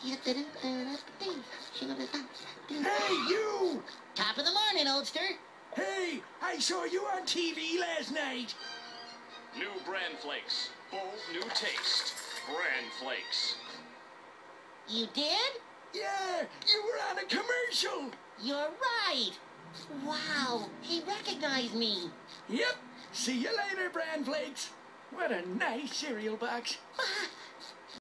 Hey, you! Top of the morning, oldster. Hey, I saw you on TV last night. New Bran Flakes. Bold new taste. Bran Flakes. You did? Yeah, you were on a commercial. You're right. Wow, he recognized me. Yep. See you later, Bran Flakes. What a nice cereal box.